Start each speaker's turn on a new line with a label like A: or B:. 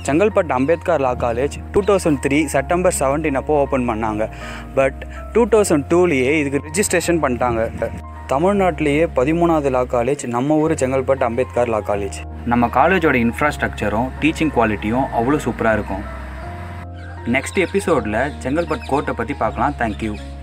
A: Chengalpattu Ambedkar law college 2003 September 17 அப்போ open பண்ணாங்க. But 2002லேயே இதுக்கு ரிஜிஸ்ட்ரேஷன் பண்ணிட்டாங்க. தமிழ்நாட்டிலேயே 13வது லா காலேஜ் நம்ம ஊர் செங்கல்பட்டு அம்பேத்கர் லா காலேஜ். நம்ம காலேஜோட இன்ஃப்ராஸ்ட்ரக்சரும் டீச்சிங் குவாலிட்டியும் அவ்வளோ சூப்பராக இருக்கும். நெக்ஸ்ட் எபிசோடில் செங்கல்பட்டு கோர்ட்டை பற்றி பார்க்கலாம். தேங்க்யூ.